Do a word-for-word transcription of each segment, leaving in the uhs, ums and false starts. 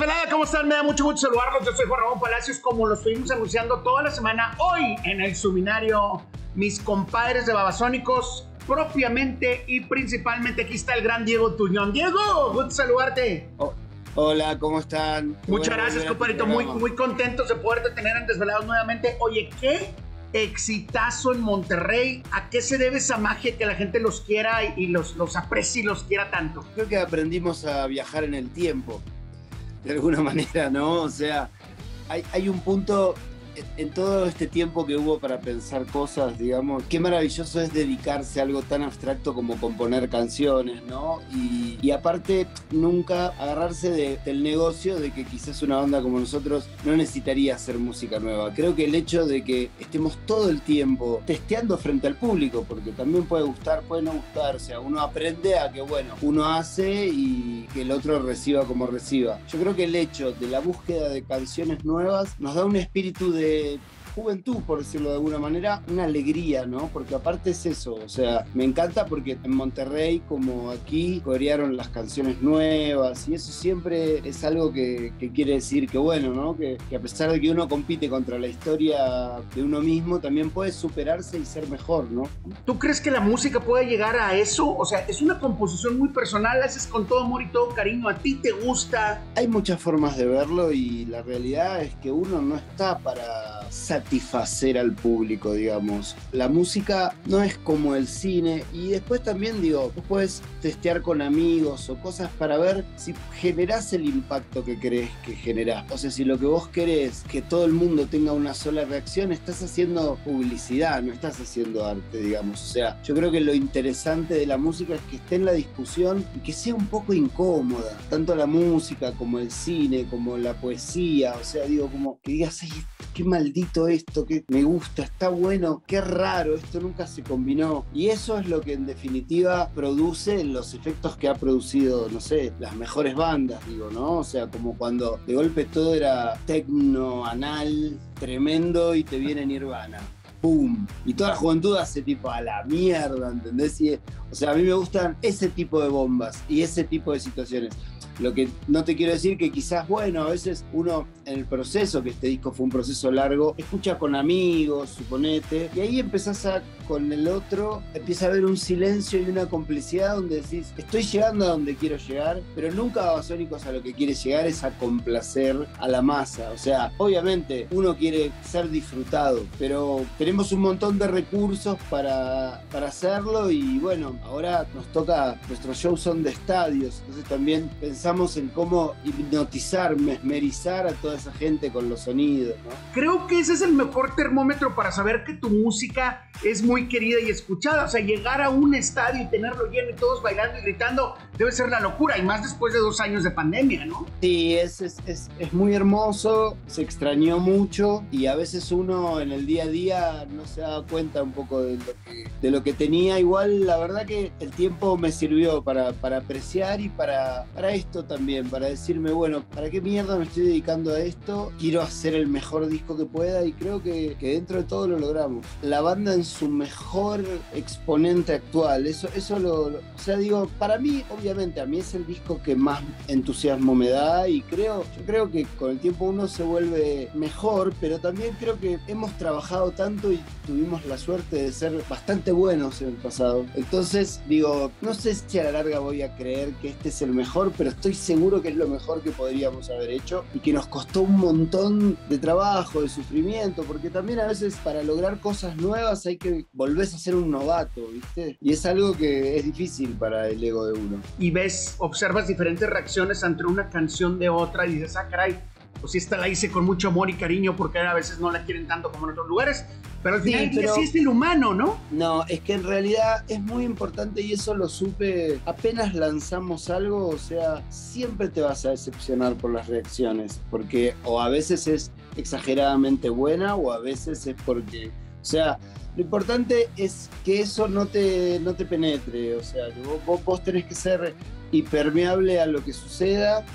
Desvelada, ¿cómo están? Me da mucho gusto saludarlos. Yo soy Juan Ramón Palacios, como lo estuvimos anunciando toda la semana. Hoy en el Subinario, mis compadres de Babasónicos, propiamente y principalmente, aquí está el gran Diego Tuñón. Diego, gusto saludarte. Oh, hola, ¿cómo están? Qué Muchas bueno gracias, compadrito. Muy, muy contentos de poderte tener en Desvelados nuevamente. Oye, ¿qué exitazo en Monterrey? ¿A qué se debe esa magia que la gente los quiera y los, los aprecie y los quiera tanto? Creo que aprendimos a viajar en el tiempo, de alguna manera, ¿no? O sea, hay, hay un punto en todo este tiempo que hubo para pensar cosas, digamos, qué maravilloso es dedicarse a algo tan abstracto como componer canciones, ¿no? Y, y aparte, nunca agarrarse de, del negocio de que quizás una banda como nosotros no necesitaría hacer música nueva. Creo que el hecho de que estemos todo el tiempo testeando frente al público, porque también puede gustar, puede no gustar, o sea, uno aprende a que, bueno, uno hace y que el otro reciba como reciba. Yo creo que el hecho de la búsqueda de canciones nuevas nos da un espíritu de de juventud, por decirlo de alguna manera, una alegría, ¿no? Porque aparte es eso, o sea, me encanta porque en Monterrey, como aquí, corearon las canciones nuevas y eso siempre es algo que, que quiere decir que bueno, ¿no? Que, que a pesar de que uno compite contra la historia de uno mismo, también puede superarse y ser mejor, ¿no? ¿Tú crees que la música puede llegar a eso? O sea, es una composición muy personal, la haces con todo amor y todo cariño, ¿a ti te gusta? Hay muchas formas de verlo y la realidad es que uno no está para satisfacer al público, digamos. La música no es como el cine y después también, digo, vos podés testear con amigos o cosas para ver si generás el impacto que crees que generás. O sea, si lo que vos querés que todo el mundo tenga una sola reacción, estás haciendo publicidad, no estás haciendo arte, digamos. O sea, yo creo que lo interesante de la música es que esté en la discusión y que sea un poco incómoda. Tanto la música como el cine, como la poesía. O sea, digo, como que digas, ay, qué maldito esto, que me gusta, está bueno, qué raro, esto nunca se combinó. Y eso es lo que en definitiva produce los efectos que ha producido, no sé, las mejores bandas, digo, ¿no? O sea, como cuando de golpe todo era tecno, anal, tremendo y te viene Nirvana. ¡Pum! Y toda la juventud hace tipo a la mierda, ¿entendés? Y, o sea, a mí me gustan ese tipo de bombas y ese tipo de situaciones. Lo que no te quiero decir que quizás, bueno, a veces uno en el proceso, que este disco fue un proceso largo, escucha con amigos, suponete, y ahí empezás a, con el otro, empieza a haber un silencio y una complicidad donde decís, estoy llegando a donde quiero llegar, pero nunca Babasónicos a lo que quiere llegar es a complacer a la masa. O sea, obviamente uno quiere ser disfrutado, pero tenemos un montón de recursos para, para hacerlo y bueno, ahora nos toca, nuestros shows son de estadios, entonces también pensamos Pensamos en cómo hipnotizar, mesmerizar a toda esa gente con los sonidos, ¿no? Creo que ese es el mejor termómetro para saber que tu música es muy querida y escuchada. O sea, llegar a un estadio y tenerlo lleno y todos bailando y gritando debe ser la locura, y más después de dos años de pandemia, ¿no? Sí, es, es, es, es muy hermoso, se extrañó mucho y a veces uno en el día a día no se da cuenta un poco de lo que, de lo que tenía. Igual, la verdad que el tiempo me sirvió para, para apreciar y para, para esto también, para decirme, bueno, ¿para qué mierda me estoy dedicando a esto? Quiero hacer el mejor disco que pueda y creo que, que dentro de todo lo logramos. La banda en su mejor exponente actual, eso, eso lo, lo... O sea, digo, para mí, obviamente, a mí es el disco que más entusiasmo me da y creo, yo creo que con el tiempo uno se vuelve mejor, pero también creo que hemos trabajado tanto y tuvimos la suerte de ser bastante buenos en el pasado. Entonces, digo, no sé si a la larga voy a creer que este es el mejor, pero estoy seguro que es lo mejor que podríamos haber hecho y que nos costó un montón de trabajo, de sufrimiento, porque también a veces para lograr cosas nuevas hay que volverse a ser un novato, ¿viste? Y es algo que es difícil para el ego de uno. Y ves, observas diferentes reacciones entre una canción de otra y dices, ah, caray, pues sí, esta la hice con mucho amor y cariño porque a veces no la quieren tanto como en otros lugares, pero al final sí, pero, sí es el humano, ¿no? No, es que en realidad es muy importante y eso lo supe apenas lanzamos algo, o sea, siempre te vas a decepcionar por las reacciones, porque o a veces es exageradamente buena o a veces es porque, o sea, lo importante es que eso no te, no te penetre, o sea, que vos, vos tenés que ser impermeable a lo que suceda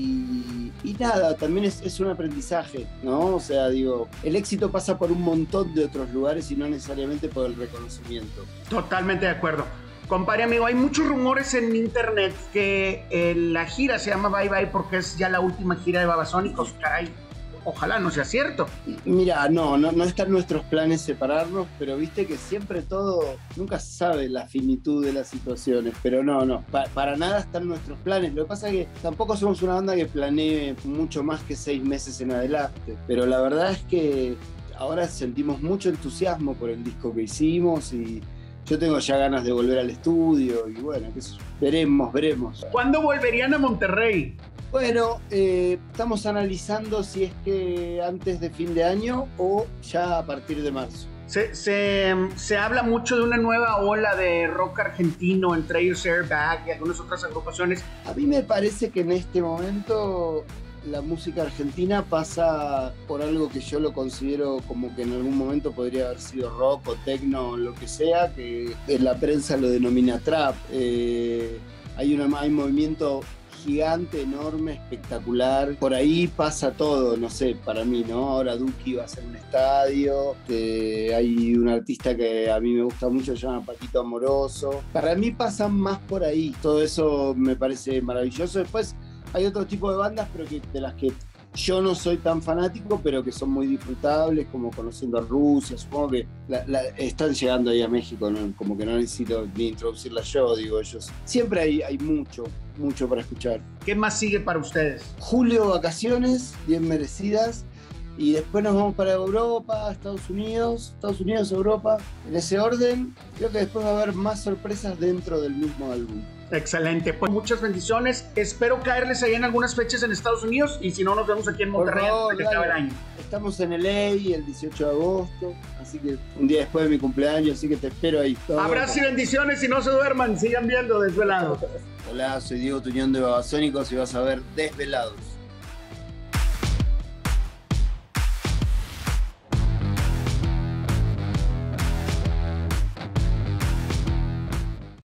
y, y nada, también es, es un aprendizaje, ¿no? O sea, digo, el éxito pasa por un montón de otros lugares y no necesariamente por el reconocimiento. Totalmente de acuerdo. Compadre amigo, hay muchos rumores en internet que eh, la gira se llama Bye Bye porque es ya la última gira de Babasónicos. Caray, ojalá no sea cierto. Mira, no, no, no están nuestros planes separarnos, pero viste que siempre todo, nunca se sabe la finitud de las situaciones, pero no, no, pa, para nada están nuestros planes. Lo que pasa es que tampoco somos una banda que planee mucho más que seis meses en adelante, pero la verdad es que ahora sentimos mucho entusiasmo por el disco que hicimos y yo tengo ya ganas de volver al estudio y bueno, qué sé yo, veremos, veremos. ¿Cuándo volverían a Monterrey? Bueno, eh, estamos analizando si es que antes de fin de año o ya a partir de marzo. Se, se, se habla mucho de una nueva ola de rock argentino, entre ellos Airbag y algunas otras agrupaciones. A mí me parece que en este momento la música argentina pasa por algo que yo lo considero como que en algún momento podría haber sido rock o techno o lo que sea, que en la prensa lo denomina trap. Eh, hay, una, hay un movimiento gigante, enorme, espectacular. Por ahí pasa todo, no sé, para mí, ¿no? Ahora Duki va a hacer un estadio, que hay un artista que a mí me gusta mucho, se llama Paquito Amoroso. Para mí pasan más por ahí. Todo eso me parece maravilloso. Después hay otro tipo de bandas, pero que, de las que yo no soy tan fanático, pero que son muy disfrutables, como Conociendo a Rusia. Supongo que la, la, están llegando ahí a México, ¿no? Como que no necesito ni introducirla yo, digo ellos. Siempre hay, hay mucho, mucho para escuchar. ¿Qué más sigue para ustedes? Julio, vacaciones, bien merecidas. Y después nos vamos para Europa, Estados Unidos, Estados Unidos, Europa. En ese orden, creo que después va a haber más sorpresas dentro del mismo álbum. Excelente, pues muchas bendiciones. Espero caerles ahí en algunas fechas en Estados Unidos y si no, nos vemos aquí en Monterrey antes de que acabe el año. Estamos en L A el dieciocho de agosto, así que un día después de mi cumpleaños, así que te espero ahí. Abrazos y bendiciones y no se duerman, sigan viendo Desvelados. Hola, soy Diego Tuñón de Babasónicos y vas a ver Desvelados.